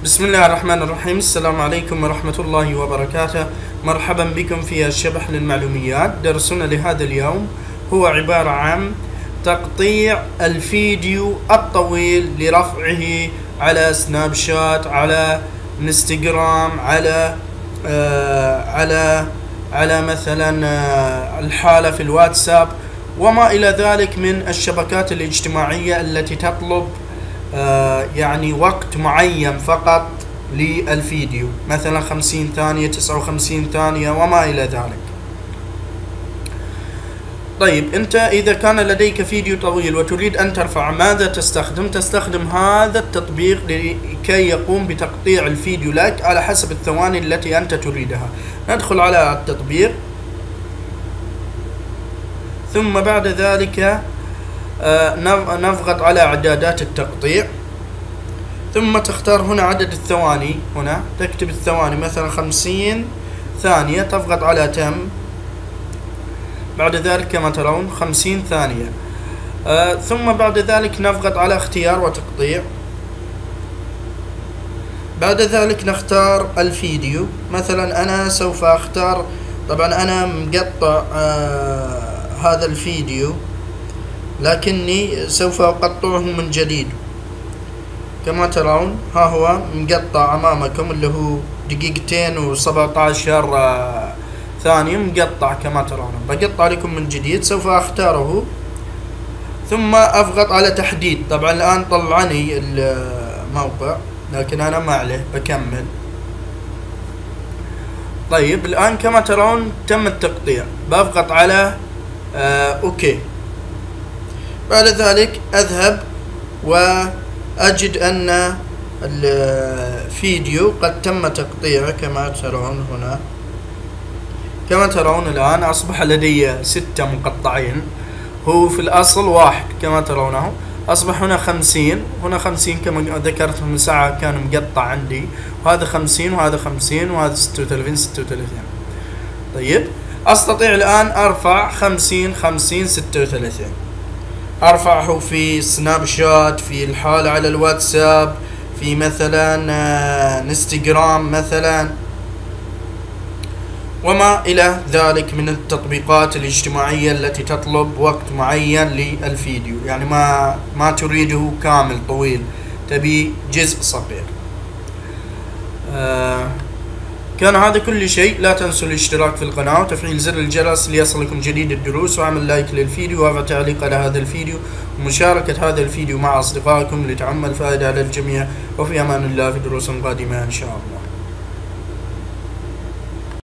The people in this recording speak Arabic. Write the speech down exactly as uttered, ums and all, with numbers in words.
بسم الله الرحمن الرحيم. السلام عليكم ورحمة الله وبركاته. مرحبا بكم في الشبح للمعلوميات. درسنا لهذا اليوم هو عبارة عن تقطيع الفيديو الطويل لرفعه على سناب شات، على انستغرام، على آه على على مثلا آه الحالة في الواتساب وما إلى ذلك من الشبكات الاجتماعية التي تطلب آه يعني وقت معين فقط للفيديو، مثلا خمسين ثانية، تسعة وخمسين ثانية وما إلى ذلك. طيب أنت إذا كان لديك فيديو طويل وتريد أن ترفع، ماذا تستخدم؟ تستخدم هذا التطبيق لكي يقوم بتقطيع الفيديو لك على حسب الثواني التي أنت تريدها. ندخل على التطبيق، ثم بعد ذلك نضغط على إعدادات التقطيع، ثم تختار هنا عدد الثواني، هنا تكتب الثواني مثلا خمسين ثانية، تضغط على تم. بعد ذلك كما ترون خمسين ثانية. آه ثم بعد ذلك نضغط على اختيار وتقطيع. بعد ذلك نختار الفيديو، مثلا أنا سوف أختار، طبعا أنا مقطع آه هذا الفيديو لكني سوف أقطعه من جديد. كما ترون ها هو مقطع أمامكم اللي هو دقيقتين وسبعة عشر آه ثانية، مقطع كما ترون. بقطع لكم من جديد، سوف أختاره ثم أضغط على تحديد. طبعا الآن طلعني الموقع لكن أنا ما عليه، بكمل. طيب الآن كما ترون تم التقطيع، بضغط على آه أوكي. بعد ذلك أذهب وأجد أن الفيديو قد تم تقطيعه كما ترون هنا. كما ترون الآن أصبح لدي ستة مقطعين، هو في الأصل واحد كما ترونه، أصبح هنا خمسين، هنا خمسين كما ذكرت من ساعة كان مقطع عندي، وهذا خمسين وهذا خمسين وهذا ستة وثلاثين ستة وثلاثين. طيب أستطيع الآن أرفع خمسين خمسين ستة وثلاثين، أرفعه في سناب شات، في الحالة على الواتساب، في مثلا انستغرام مثلا وما إلى ذلك من التطبيقات الاجتماعية التي تطلب وقت معين للفيديو، يعني ما ما تريده كامل طويل، تبي جزء صغير. آه كان هذا كل شيء. لا تنسوا الاشتراك في القناة وتفعيل زر الجرس ليصلكم جديد الدروس، وعمل لايك للفيديو وضع تعليق على هذا الفيديو، ومشاركة هذا الفيديو مع أصدقائكم لتعم الفائدة على الجميع. وفي أمان الله في دروس قادمة إن شاء الله.